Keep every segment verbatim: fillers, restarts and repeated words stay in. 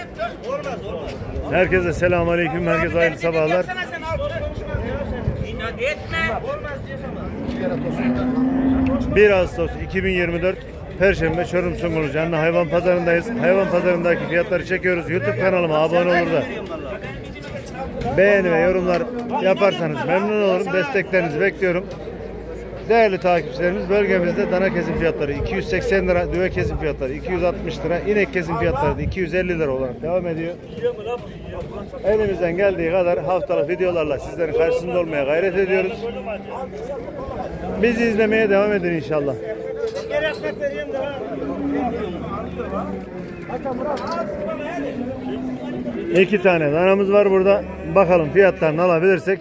Herkese selamünaleyküm, herkese hayırlı sabahlar. bir Ağustos iki bin yirmi dört Perşembe Çorum Sungurlu Canlı Hayvan Pazarındayız. Hayvan pazarındaki fiyatları çekiyoruz. YouTube kanalıma abone olur da beğeni ve yorumlar yaparsanız memnun olurum. Desteklerinizi bekliyorum. Değerli takipçilerimiz, bölgemizde dana kesim fiyatları iki yüz seksen lira, düve kesim fiyatları iki yüz altmış lira, inek kesim fiyatları da iki yüz elli lira olarak devam ediyor. Elimizden geldiği kadar haftalık videolarla sizlerin karşısında olmaya gayret ediyoruz. Bizi izlemeye devam edin inşallah. İki tane danamız var burada. Bakalım fiyatlarını alabilirsek.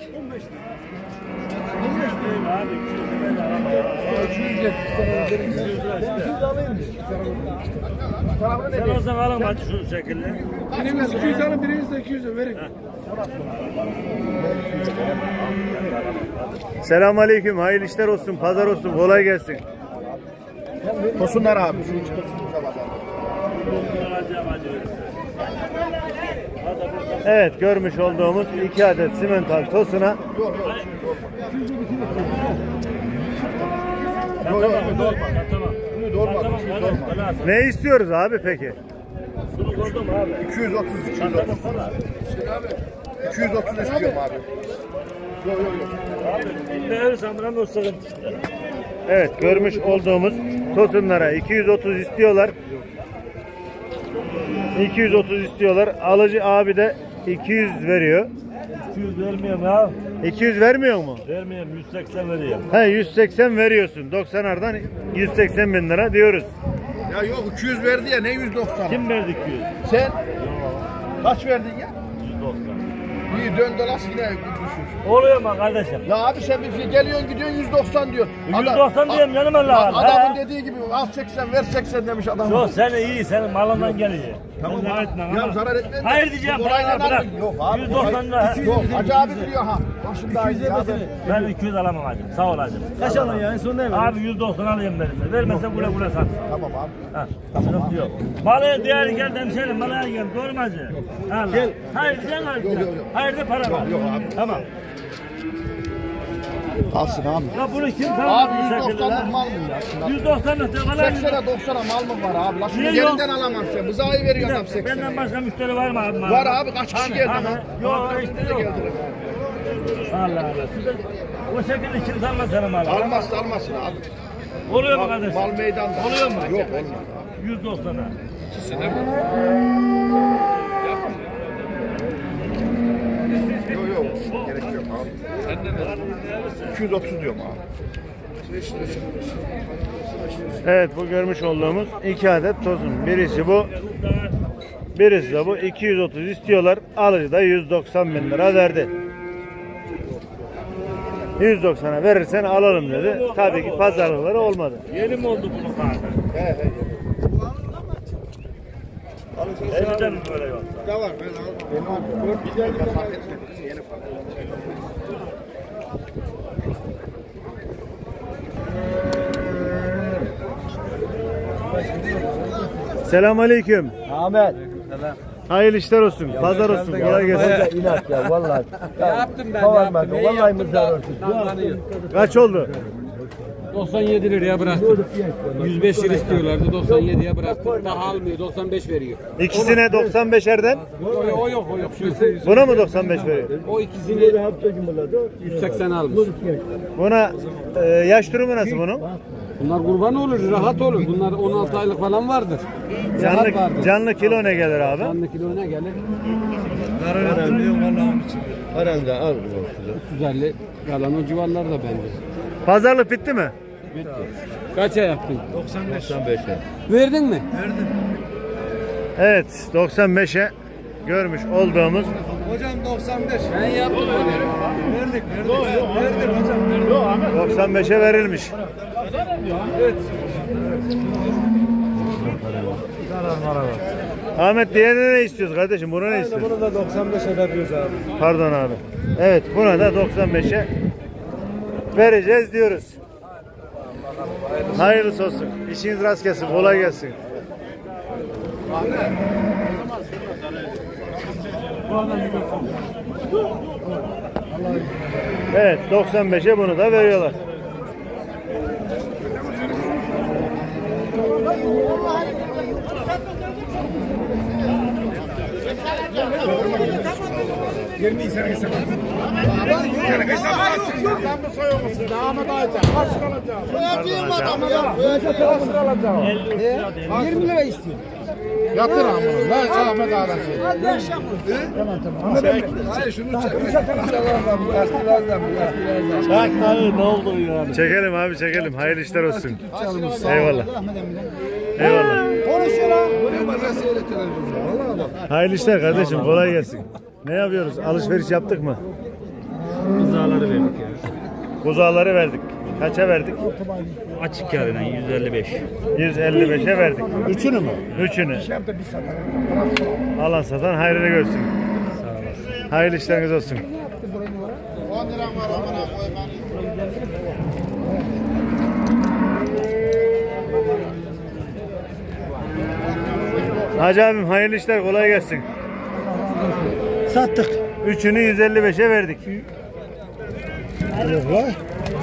Sen o zaman alın hadi şu şekilde. Birimiz iki yüz alın, birimiz de iki yüz verin. Selamünaleyküm, hayırlı işler olsun, pazar olsun, kolay gelsin. Tosunlar abi, şu iki tosunumuza bakalım. Evet, görmüş olduğumuz iki adet simental tosuna Yok yok, dolma. Dolma. ne istiyoruz abi peki? iki yüz otuz, iki yüz otuz. iki yüz otuz istiyorum abi. Yok yok yok. Evet, görmüş olduğumuz tosunlara iki yüz otuz istiyorlar. iki yüz otuz istiyorlar. Alıcı abi de iki yüz veriyor. iki yüz vermiyorum ya. iki yüz vermiyor mu? Vermiyorum, yüz seksen veriyorum. He, yüz seksen veriyorsun. doksanlardan yüz seksen bin lira diyoruz. Ya yok, iki yüz verdi ya, ne yüz doksan? Kim verdi iki yüz? Sen? Kaç verdin ya? yüz doksan. İyi, dön dolaş yine düşür. Oluyor mu kardeşim? Ya abi sen bir şey geliyorsun gidiyorsun yüz doksan diyor. yüz doksan diyorum canım Allah'ım. Adamın dediği gibi al seksen ver seksen demiş adam. Yok sen iyi, senin malından geliyor. Tamam Ben abi. etmem Ya ama. zarar etmez. Hayır diyeceğim. Bırak, bırak. Yok abi. yüz doksan lira. Yok Hacı abi biliyor ha. Başımda aynı ya. Ben iki yüz alamam hacım. Sağ ol hacım. Kaç alın ya? En son ne Abi yüz doksan alayım verirse. Vermezse güle güle sat. Tamam abi. Ha, sıkıntı yok. Malı diğeri gel hemşerim, malıya gel. Doğru mu hacı? Gel. Hayır diyeceksin hayır. Yok, yok, yok. Hayır de para var. Yok abi. Tamam. Alsın abi. Ya bunu kim Abi tanıdı? yüz doksanlık mal mı ya? yüz doksanlık da falan. seksene doksana mal mı var abi? La şunu Niye gerinden yok? alamam sen. Bızayı veriyor adam seksene. Benden başka müşteri var mı abi? Var abi, kaç kişi geldi Hani, ha? yok işte yok. Allah Allah. O şekilde kim sanmaz senin malı? Almazsa almasın abi. Oluyor mu Mal, kardeşim? mal meydanda. Oluyor mu? Yok olmaz. yüz doksana. Yok yok. Gerek yok abi. iki yüz otuz diyorum abi. Evet, bu görmüş olduğumuz iki adet tosun. Birisi bu. Birisi de bu. iki yüz otuz istiyorlar. Alıcı da yüz doksan bin lira verdi. yüz doksana verirsen alalım dedi. Tabii ki pazarlıkları olmadı. Yeni mi oldu bunun kartı? Evet evet. Eskiden mi böyle yoksa? Da var ben al. Ben al. Bir de fark etmedim. Yeni fark etmedim. Selamünaleyküm. Ahmet. Hayırlı işler olsun. Pazar olsun. Kolay gelsin. İnat ya vallahi. Ne yaptım ben? Kovarma. Yaptım. Neyi Vallahi yaptım da mızar olsun. damlanıyor. Kaç oldu? doksan yedi liraya bıraktım. yüz beş lira istiyorlardı. doksan yediye bıraktım. Daha almıyor. doksan beş veriyor. İkisine doksan beşerden. O, o yok o yok. Şu, Buna mı doksan beş veriyor? o ikisini yüz seksen almış. Buna e, yaş durumu nasıl bunun? Bunlar kurban olur. Rahat olur. Bunlar on altı aylık falan vardır. Rahat Canlı, vardır. canlı kilo ne gelir abi? Canlı kilo ne gelir? Aranda al. üç yüz elli falan o civarlarda bence. Pazarlık bitti mi? Kaça yaptın? doksan beşe. Verdin mi? Evet, doksan beşe görmüş olduğumuz Hocam doksan beş. Ben yaptım. Verdik verdik. Verdik hocam verdik. doksan beşe verilmiş. Ahmet, diğerine ne istiyoruz kardeşim? Buna ne istiyoruz? Bunu da doksan beşe veriyoruz abi. Pardon abi. Evet, buna da doksan beşe vereceğiz diyoruz. Hayırlısı olsun. İşiniz rast gelsin. Kolay gelsin. Evet, doksan beşe bunu da veriyorlar. yirmi sene hesap. Sene hesap açsın. Ben bu soyulmasın. Devamı da açacağım. Kaç alacağım? Soyatayım adamı ya. Soyatayım kaç alacağım? yirmi lira istiyor. Yatır ama. Ben Ahmet Ağa'dan söylüyorum. Tamam tamam. Ahmet Ağa'dan. Hayır şunu çek. Bak dayı ne oldu ya? Çekelim abi çekelim. Hayırlı işler olsun. Eyvallah. Eyvallah. Konuşuyor lan. Buraya bana seyrettiler. Vallahi bak. Hayırlı işler kardeşim. Kolay gelsin. Ne yapıyoruz? Alışveriş yaptık mı? Buzağları verdik ya. Buzağları verdik. Kaça verdik? Açık yarına yüz elli beş. yüz elli beşe verdik. Üçünü mü? Üçünü. Alan satan hayrını görsün. Hayırlı işleriniz olsun. on liram var amına koy ben. Hacı abim hayırlı işler, kolay gelsin. Sattık. Üçünü yüz elli beşe verdik. Yok la.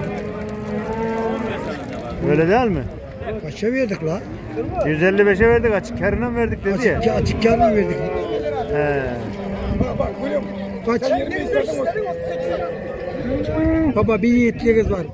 Öyle değil mi? Kaça verdik la? yüz elli beşe verdik, açık karına mı verdik dedi ya. Açık, açık kârına verdik. He. Kaç? Baba bir yiğitliğiniz var.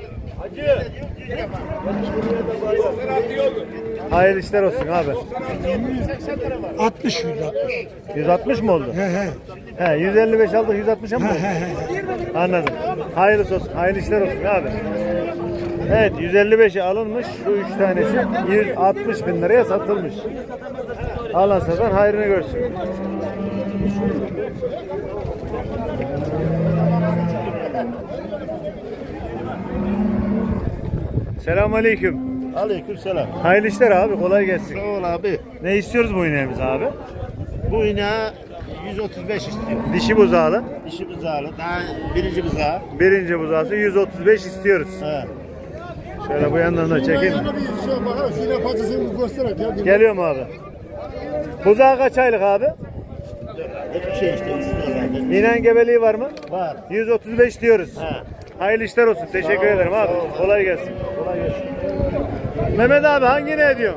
Hayırlı işler olsun abi. altmış yüz altmış. yüz altmış mı oldu? He he. He, yüz elli beş aldık, yüz altmışa mı He oldu? he he. Anladım. Hayırlısı olsun, hayırlı işler olsun abi. Evet, yüz elli beşe alınmış, şu üç tanesi yüz altmış bin liraya satılmış. Alan satan hayrını görsün. Selamünaleyküm. Aleykümselam. Hayırlı işler abi, kolay gelsin. Sağ ol abi. Ne istiyoruz bu ineğe biz abi? Bu ineğe yüz otuz beş istiyor. Dişi buzağlı. Dişi buzağlı. Daha birinci buzağı. Birinci buzağısı yüz otuz beş istiyoruz. He. Şöyle bu yandan da çekeyim. Bir şey bakar, yine patatesini göstererek ya. Geliyorum abi. Buzağı kaç aylık abi? Hep şey işte istiyorlar. İnen gebeliği var mı? Var. yüz otuz beş diyoruz. He. Hayırlı işler olsun. Teşekkür ederim abi. Kolay gelsin. Kolay gelsin. Mehmet abi hangi ne ediyor?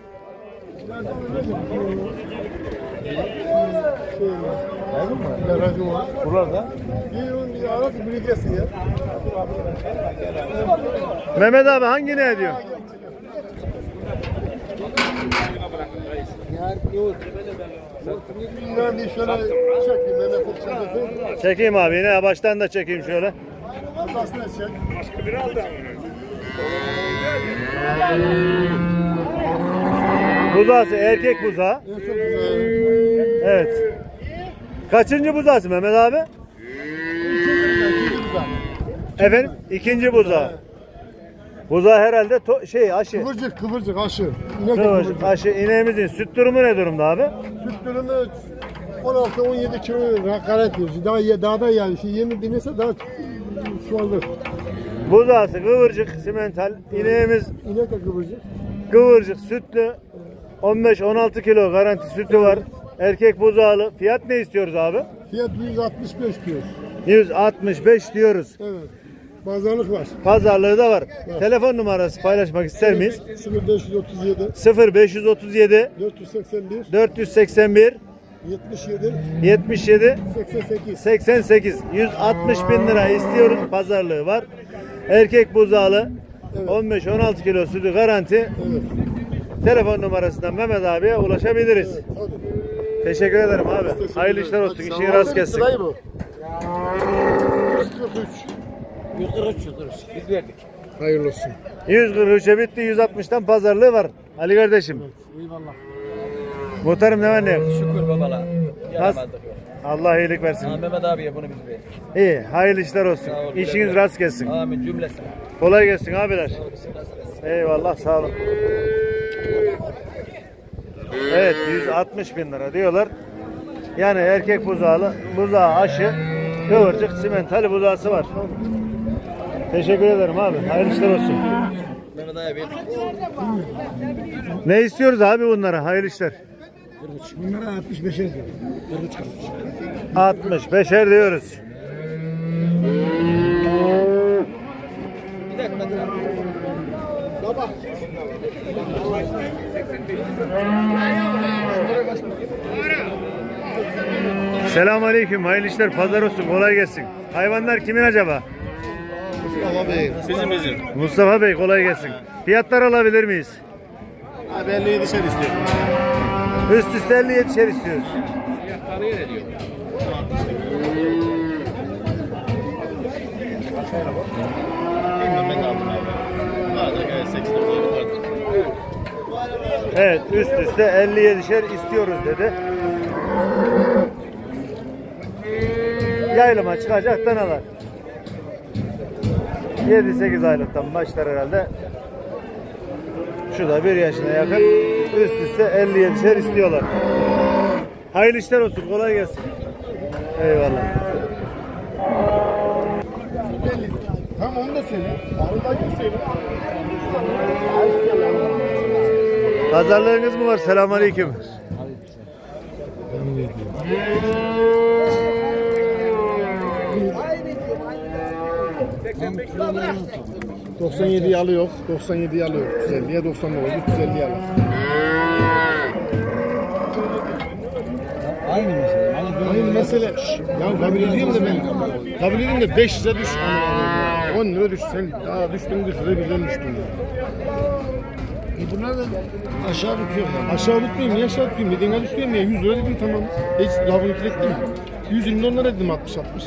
Burada. Bir arası birikesin ya. Mehmet abi hangi ne ediyor? Ben bir şöyle çekeyim. Mehmet'in çekesi. Çekeyim abi yine baştan da çekeyim şöyle. Kafasına çek. Buzağısı erkek buzağı. Çok güzel. Evet. Kaçıncı buzağısı Mehmet abi? Efendim ikinci buzağı. Buzağı herhalde to- şey aşı. Kıvırcık kıvırcık aşı. İnek de Kıvırcık kıvırcık. aşı ineğimizin süt durumu ne durumda abi? Süt dönümü on altı on yedi kilo hakaret ediyor. Daha, ye- daha da yani. Şimdi yeni binirse daha şu anda Buzağısı kıvırcık simental. İneğimiz inek de kıvırcık. kıvırcık sütlü. on beş on altı kilo garanti sütü var. Erkek buzağılı. Fiyat ne istiyoruz abi? Fiyat yüz altmış beş diyor. yüz altmış beş diyoruz. Evet. Pazarlık var. Pazarlığı da var. Telefon numarası paylaşmak ister miyiz? sıfır beş otuz yedi sıfır beş otuz yedi dört yüz seksen bir dört seksen bir yetmiş yedi yetmiş yedi seksen sekiz. seksen sekiz. yüz altmış bin lira istiyoruz. Pazarlığı var. Erkek buzağılı. Evet. on beş on altı kilo sütü garanti. Evet. Telefon numarasından Mehmet abiye ulaşabiliriz. Hadi. Teşekkür ederim abi. Hayırlı işler olsun. İşin rast gelsin. Dayı bu. yüz kırk üç. yüz kırk üç yüz kırk üç. Biz verdik. Hayırlı olsun. yüz kırk üçe bitti. yüz altmıştan pazarlığı var. Ali kardeşim. Eyvallah. Muhtarım ne var ne yok? Şükür babala. Yaramazdık yok. Allah iyilik versin. Ha, Mehmet abiye bunu biz verdik. İyi. Hayırlı işler olsun. Sağ ol, İşiniz güle rast gelsin. Amin cümlesi. Kolay gelsin abiler. Eyvallah sağ olun. Evet yüz altmış bin lira diyorlar. Yani erkek buzağılı, buzağı aşı, kıvırcık, simentali buzağısı var. Teşekkür ederim abi. Hayırlı işler olsun. Mehmet abiye verdik. Ne istiyoruz abi bunlara? Hayırlı işler. Bunlara altmış beşer diyor. kırk üç kırk üç. altmış beşer diyoruz. Bir dakika dur. Baba. Selamünaleyküm. Hayırlı işler. Pazar olsun. Kolay gelsin. Hayvanlar kimin acaba? Mustafa Bey. Bizim bizim. Mustafa Bey kolay gelsin. Fiyatlar alabilir miyiz? Abi elli yedişer istiyorum. Üst üste elli yedişer istiyoruz. Fiyatları ne diyor? Bilmiyorum ben de aldım abi. Bazen gayet seksen dolar vardı. Evet üst üste elli yedişer istiyoruz dedi. Yaylıma çıkacak danalar. yedi sekiz aylıktan başlar herhalde. Şu da bir yaşına yakın. Üst üste elli yedişer istiyorlar. Hayırlı işler olsun. Kolay gelsin. Eyvallah. Tamam onu da söyle. Arıdaki söyle. Pazarlığınız mı var? Selamünaleyküm. doksan yediyi alıyor. doksan yediyi alıyor. üç yüz elliye doksan dokuz. üç yüz elliye alıyor. Aynı mesele. Aynı mesele. Ya kabul edeyim de ben. Kabul edeyim de beş lira düş. on lira düş. Sen daha düştün kırk lira birden düştün ya. E bunlar da aşağı tutuyor. Aşağı tutmayayım. Niye aşağı tutayım? Dediğine düşüyorum ya. yüz lira dedim tamam. Hiç lafını kilettim. yüz elli onlara dedim altmış altmış.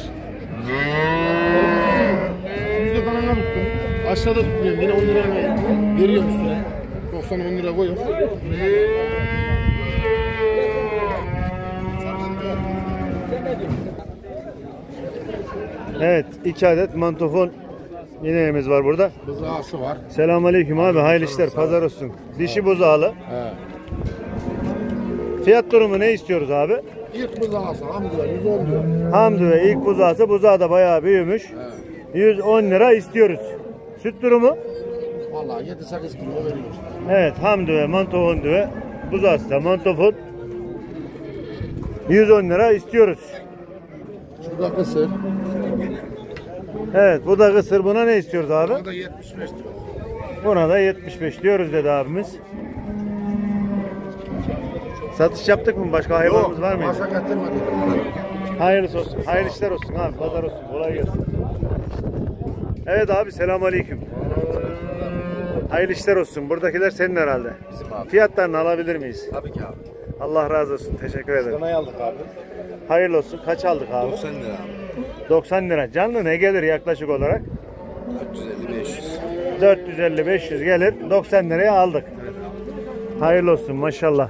yüzde kanana tuttum. Aşağıda tutmuyorum. Yine on lira veriyorum üstüne. doksan on lira koyuyor. Evet, iki adet mantofon ineğimiz var burada. Bızağısı var. Selamünaleyküm abi, hayırlı işler, pazar olsun. Dişi buzağlı. He. Fiyat durumu ne istiyoruz abi? İlk bızağısı hamdülillah yüz on diyor. Hamdi ve ilk buzağısı, buzağı da bayağı büyümüş. He. yüz on lira istiyoruz. Süt durumu? Vallahi yedi sekiz kilo veriyor. Evet, hamdi ve mantofon ve buzağısı da mantofon. yüz on lira istiyoruz. Şurada kısır. Evet, bu da kısır. Buna ne istiyoruz abi? Burada yetmiş beş diyor. Buna da yetmiş beş diyoruz dedi abimiz. Satış yaptık mı? Başka hayvanımız var mıydı? Masa getirmedi. Hayırlısı olsun. Hayırlı işler olsun abi. Pazar olsun. Kolay gelsin. Evet abi, selamünaleyküm. Hayırlı işler olsun. Buradakiler senin herhalde. Bizim abi. Fiyatlarını alabilir miyiz? Tabii ki abi. Allah razı olsun. Teşekkür ederim. Danayı aldık abi. Hayırlı olsun. Kaç aldık abi? doksan lira abi. doksan lira. Canlı ne gelir yaklaşık olarak? dört yüz elli beş yüz. dört yüz elli beş yüz gelir. doksan liraya aldık. Hayırlı olsun maşallah.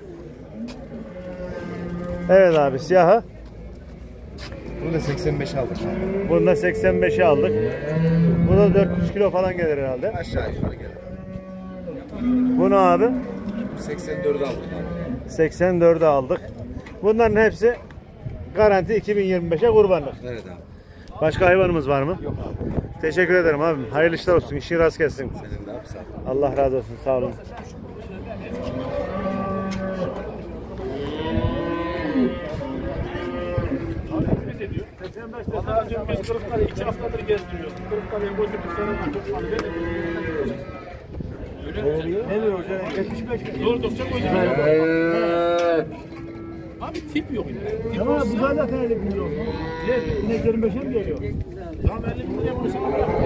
Evet abi, siyahı. Bunu da seksen beş aldık abi. Bunda seksen beşe aldık. Bu da dört yüz kilo falan gelir herhalde. Aşağı yukarı gelir. Bunu abi seksen dört aldık abi. seksen dörde aldık. Bunların hepsi garanti iki bin yirmi beşe kurbanlık. Evet abi. Başka hayvanımız var mı? Yok abi. Teşekkür ederim abim. Hayırlı işler olsun. İşin rast gelsin. Senin de abi sağ ol. Allah razı olsun. Sağ olun. Daha önce biz Kırıkkale iki haftadır gezdiriyoruz. Kırıkkale'ye götürdük sonra tutmadı. Ne diyor hocam? yetmiş beş. Durdukça koyacağız. Abi tip yok yine. Ama bu zaten elli bin lira oldu. Yine yirmi beşe mi geliyor? Tamam elli bin liraya bunu sana bırakayım.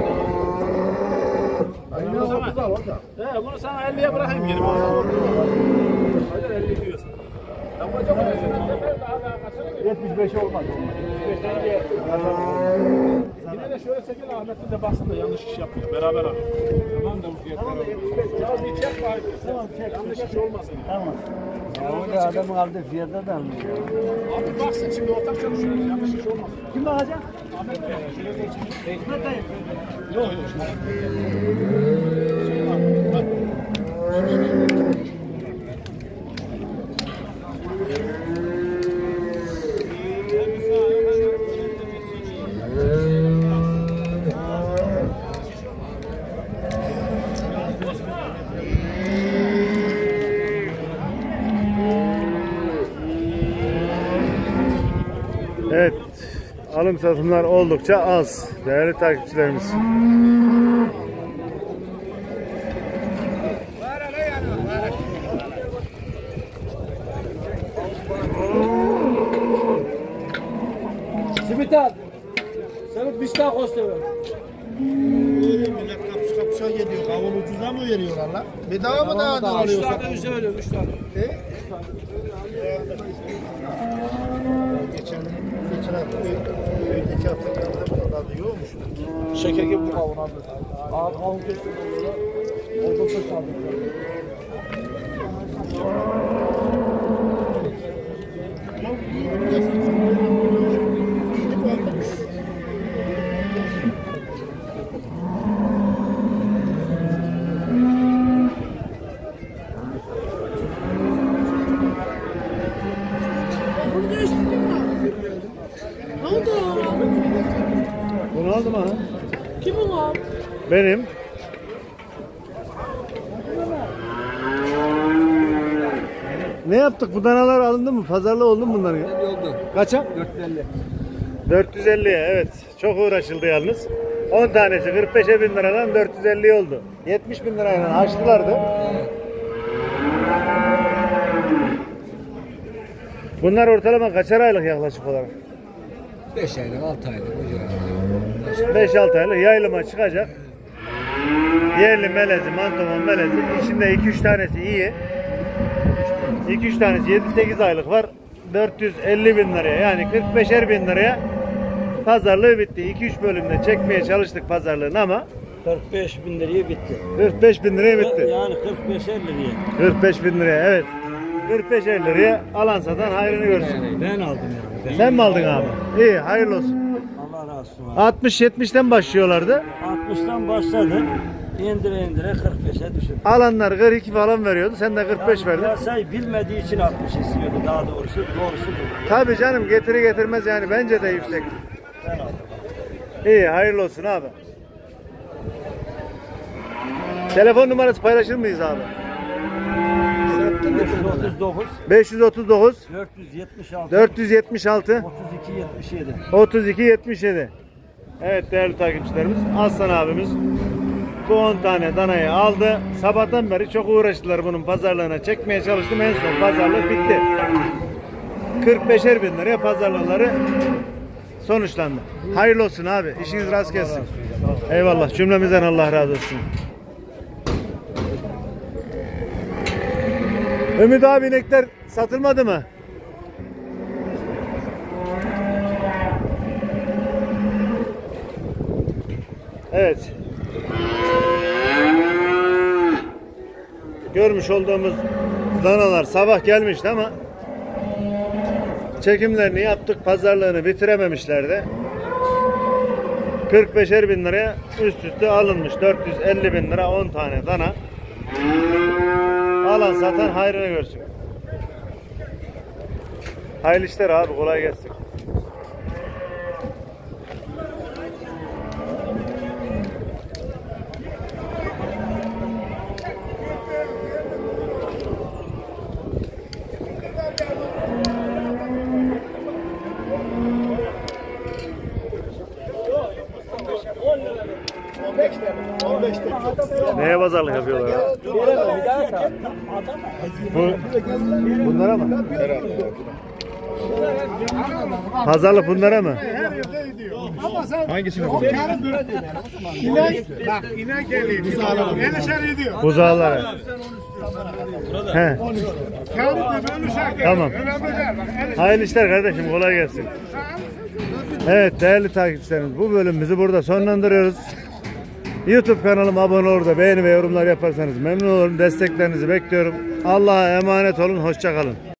Bunu sana, he, bunu sana elliye bırakayım geri. Hayır elli diyorsun. yetmiş beş olmaz. Yine de şöyle çekin, Ahmet'in de baksın da yanlış iş yapıyor. Beraber abi. Tamam da bu fiyatlar tamam, ya bir çek bari. Tamam çek. Yanlış iş olmasın. Tamam. Ya o adamın aldığı fiyatı da almıyor. Abi baksın şimdi ortak çalışıyoruz. Yanlış iş olmasın. Kim bakacak? Ahmet Bey. Şöyle geçin. Hikmet dayı. Yok yok. Şey var. Bak. Evet, alım satımlar oldukça az değerli takipçilerimiz. Simit al. Simit bir daha koşturuyor. Millet kapış kapışa geliyor. Kavun ucuza mı veriyorlar lan? Bedava mı daha da Üç alıyorsun? tane üç tane üç tane. Geçen geçen hafta önceki hafta geldiğimizde daha da yiyormuş. Şeker gibi bu kavun abi. Abi kavun kesiyor. Orada saç aldık. Bunu aldım ha. Kim ulan? Benim. Ne yaptık? Bu danalar alındı mı? Pazarlığı oldu mu bunların ya? Oldu. Kaça? dört yüz elli. dört yüz elliye, evet. Çok uğraşıldı yalnız. on tanesi kırk beşe bin liradan dört yüz elli oldu. yetmiş bin lirayla açtılardı. Bunlar ortalama kaçar aylık yaklaşık olarak? beş aylık, altı aylık. beş altı aylık yayılıma çıkacak. Yerli melezi, mantoman melezi. İçinde iki üç tanesi iyi. iki üç tanesi yedi sekiz aylık var. dört yüz elli bin liraya, yani kırk beşer bin liraya pazarlığı bitti. iki üç bölümde çekmeye çalıştık pazarlığını ama kırk beş bin liraya bitti. kırk beş bin liraya bitti. Yani kırk beşer liraya. kırk beş bin liraya, evet. kırk beşer liraya alan satan hayrını görsün. Ben aldım yani. Sen mi aldın abi? İyi, hayırlı olsun. Allah razı olsun abi. altmış yetmişten başlıyorlardı. altmıştan başladı. İndire indire kırk beşe düşürdü. Alanlar kırk iki falan veriyordu. Sen de kırk beş verdin. Piyasayı bilmediği için altmış istiyordu daha doğrusu. Doğrusu bu. Tabii canım, getiri getirmez yani, bence de yüksek. Ben aldım. İyi, hayırlı olsun abi. Telefon numarası paylaşır mıyız abi? beş yüz otuz dokuz beş yüz otuz dokuz dört yüz yetmiş altı dört yüz yetmiş altı otuz iki yetmiş yedi. otuz iki yetmiş yedi. Evet değerli takipçilerimiz, Aslan abimiz bu on tane danayı aldı. Sabahtan beri çok uğraştılar bunun pazarlığına, çekmeye çalıştım, en son pazarlık bitti. kırk beşer bin liraya pazarlıkları sonuçlandı. Hayırlı olsun abi, işiniz rast gelsin. Eyvallah, cümlemizden Allah razı olsun. Ümit abi, inekler satılmadı mı? Evet. Görmüş olduğumuz danalar sabah gelmişti ama çekimlerini yaptık, pazarlığını bitirememişlerdi. kırk beşer bin liraya üst üste alınmış. dört yüz elli bin lira on tane dana. Alan satan hayrını görsün. Hayırlı işler abi, kolay gelsin. Neye pazarlık yapıyorlar ya? Bu, bunlara mı? Pazarlık bunlara mı? Hangisini? İnek, bak inek geliyor. Yenişer ediyor. Buzağlara. He. Tamam. Hayırlı işler kardeşim, kolay gelsin. Evet değerli takipçilerimiz, bu bölümümüzü burada sonlandırıyoruz. YouTube kanalıma abone olur da beğeni ve yorumlar yaparsanız memnun olurum. Desteklerinizi bekliyorum. Allah'a emanet olun. Hoşça kalın.